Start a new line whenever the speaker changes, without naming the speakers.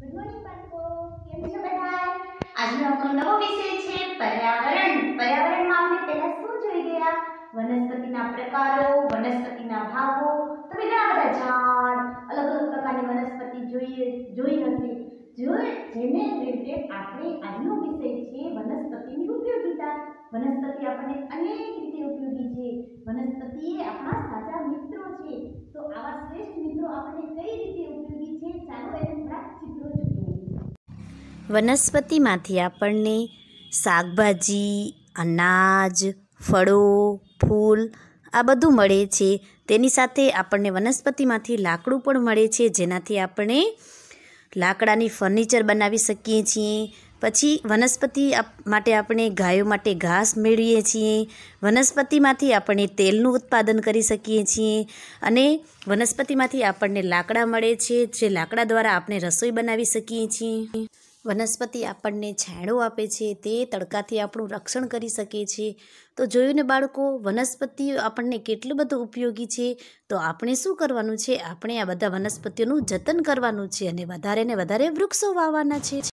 Good morning બાળકો, કેમ છો બધા? આજનો આપણો નવો વિષય છે પર્યાવરણ. પર્યાવરણમાં આપણે પહેલા શું જોઈ ગયા? વનસ્પતિના પ્રકારો, વનસ્પતિના ભાગો. તમે ઘણા બધા ઝાડ, અલગ અલગ પ્રકારની વનસ્પતિ જોઈ હશે. જેને રિલેટેડ આપણે આજનો વિષય છે વનસ્પતિની ઉપયોગિતા. વનસ્પતિ આપણને અનેક રીતે ઉપયોગી છે. વનસ્પતિ એ આપણા સાચા મિત્રો છે. તો આવા શ્રેષ્ઠ મિત્રો આપણને કઈ રીતે ઉપયોગી છે, ચાલો એને થોડા ચિત્રો જોઈએ.
વનસ્પતિમાંથી આપણને શાકભાજી, અનાજ, ફળો, ફૂલ આ બધું મળે છે. તેની સાથે આપણને વનસ્પતિમાંથી લાકડું પણ મળે છે, જેનાથી આપણે લાકડાની ફર્નિચર બનાવી શકીએ છીએ. પછી વનસ્પતિ માટે આપણે ગાયો માટે ઘાસ મેળવીએ છીએ. વનસ્પતિમાંથી આપણે તેલનું ઉત્પાદન કરી શકીએ છીએ અને વનસ્પતિમાંથી આપણને લાકડા મળે છે, જે લાકડા દ્વારા આપણે રસોઈ બનાવી શકીએ છીએ. વનસ્પતિ આપણને છાંયડો આપે છે, તે તડકાથી આપણું રક્ષણ કરી શકે છે. તો જોયું ને બાળકો, વનસ્પતિ આપણને કેટલું બધું ઉપયોગી છે. તો આપણે શું કરવાનું છે? આપણે આ બધા વનસ્પતિઓનું જતન કરવાનું છે અને વધારે ને વધારે વૃક્ષો વાવવાના છે.